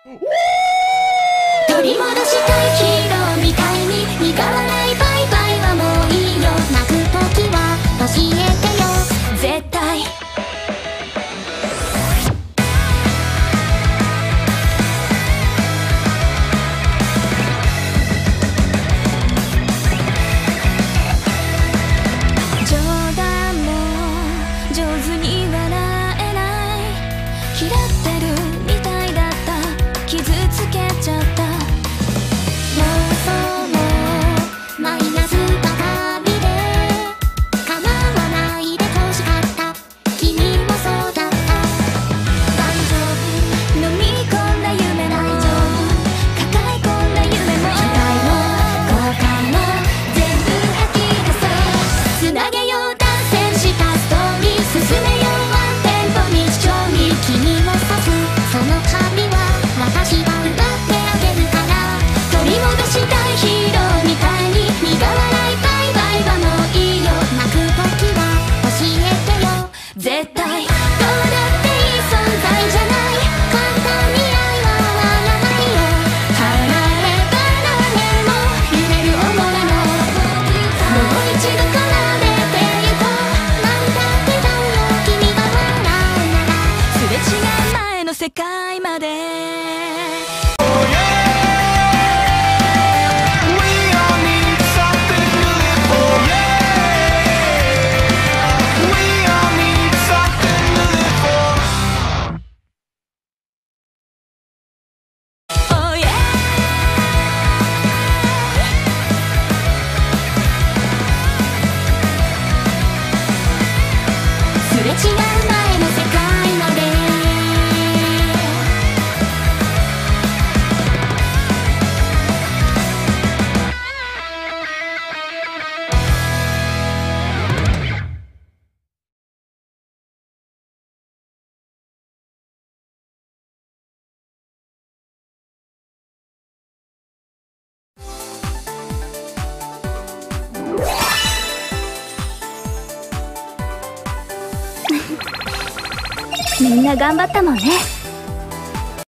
取り戻したいヒーローみたいに苦笑いバイバイはもういいよ。泣く時は教えてよ絶対。冗談も上手に笑えない。嫌ってるみたいだった。傷つけちゃった。妄想もマイナスばかりで構わないで欲しかった。君もそうだった。大丈夫飲み込んだ夢も大丈夫抱え込んだ夢も期待も後悔も全部吐き出そう。つなげよう脱線したストーリー進めようワンテンポに主張に君を刺すその髪は私が奪ってあげるから。取り戻したいヒーローみたいに苦笑いバイバイはもういいよ。泣く時は教えてよ絶対。どうだっていい存在じゃない。簡単に愛は終わらないよ。離れ離れも揺れる想いももう一度奏でてゆこう。なんだってだよ君が笑うならすれ違う前の世界まで。すれ違う前の世界まで。みんな頑張ったもんね。